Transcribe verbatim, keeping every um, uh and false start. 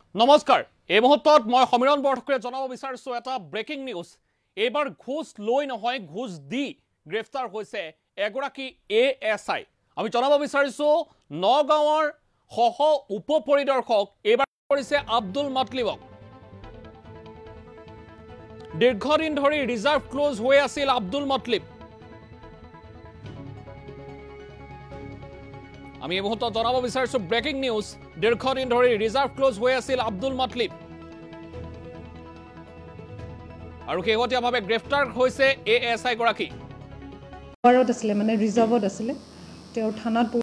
নমস্কাৰ এই মুহূৰ্তত মই সমীৰণ বৰঠাকুৰে জনাব বিচাৰিছো এটা ব্ৰেকিং নিউজ এবাৰ ঘুষ লৈ নহয় ঘুষ দি গ্ৰেফতাৰ হৈছে এগৰাকী এ এছ আই আমি জনাব বিচাৰিছো নগাঁৱৰ সহ উপ পৰিদৰ্শক এবাৰ কৰিছে আব্দুল মতলিবক দীৰ্ঘদিন ধৰি ৰিজাৰ্ভ ক্লোজ হৈ আছিল আব্দুল মতলিব আমি এই মুহূৰ্তত জনাব বিচাৰিছো ব্ৰেকিং নিউজ দীৰ্ঘদিন ধৰি ৰিজাৰ্ভ ক্লোজ হৈ আছিল আব্দুল মতলিব আৰু কেৱটিয়াভাৱে গ্ৰেফতাৰ হৈছে এ এছ আই গৰাকী বাৰত আছিল মানে ৰিজাৰ্ভত আছিল তেওঁ থানাত